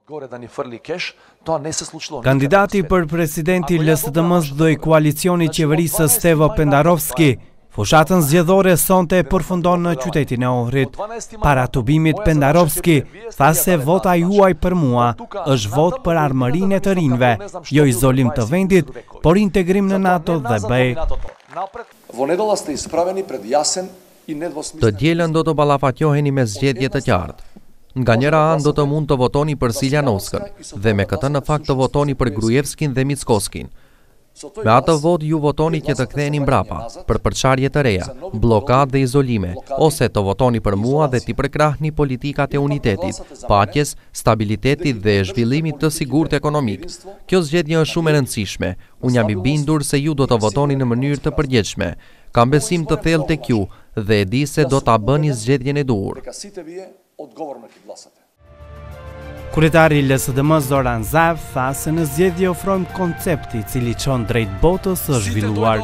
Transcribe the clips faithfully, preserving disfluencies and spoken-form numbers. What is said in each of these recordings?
Kandidati për presidenti L S D M-s dhe koalicioni qeverisë Stevo Pendarovski, fushatën zgjedhore sonte përfundon në qytetin e Ohrit. Para tubimit Pendarovski tha se vota juaj për mua është vot për armërinë e të rinjve, jo izolim të vendit, por integrim në NATO dhe B E. Të dielën do të ballafaqoheni me zgjedhje të qartë. Nga njëra anë do të mund të votoni për Siljanovskën dhe me këtë në fakt të votoni për Grujevskin dhe Mickovskin. Me atë vot ju votoni që të ktheheni mbrapa, për përçarje të reja, blokadë dhe izolime, ose të votoni për mua dhe t'i përkrahni politikat e unitetit, paqes, stabilitetit dhe zhvillimit të sigurt ekonomik. Kjo zgjedhje është shumë e rëndësishme. Unë jam i bindur se ju do të votoni në mënyrë të përgjithshme. Kam besim të thellë tek ju dhe e di se do ta bëni zgjedhjen e duhur. Kryetari i L S D M-s Zoran Zaev tha se në zgjedhje ofrojmë koncepti i cili çon drejt botës së zhvilluar.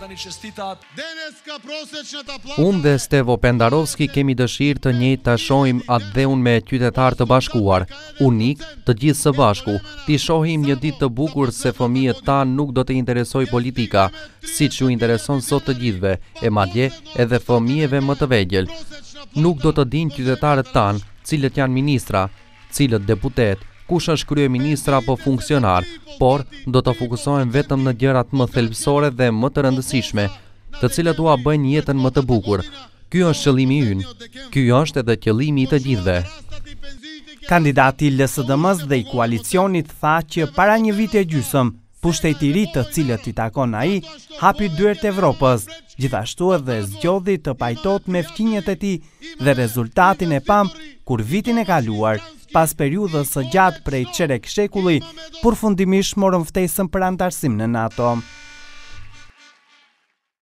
Unë dhe Stevo Pendarovski kemi dëshirë të njëjtë ta shohim atë dheun me qytetar të bashkuar, unik, të gjithë së bashku. Ti shohim një ditë të bukur se fëmijët tanë nuk do të interesoj politika, siç ju intereson sot të gjithëve, e madje edhe fëmijëve më të vegjël. Nuk do të dinë qytetarët tanë cilët janë ministra, cilët deputet, kush është kryeministra apo funksionar, por do të fokusohen vetëm në gjërat më thelbësore dhe më të rëndësishme, të cilët ua bëjnë jetën më të bukur. Ky është qëllimi ynë. Ky është edhe qëllimi i të gjithëve. Kandidati i L S D M-s dhe i koalicionit tha që para një viti e gjysmë, pushteti i ri të cilët i takon ai hapi dyert Evropës, gjithashtu edhe zgjodhi të pajtohet me fqinjet e tij dhe rezultatin e pam kur vitin e kaluar, pas periudhës së gjatë prej çerek shekulli, përfundimisht morën ftesën për anëtarësim në NATO.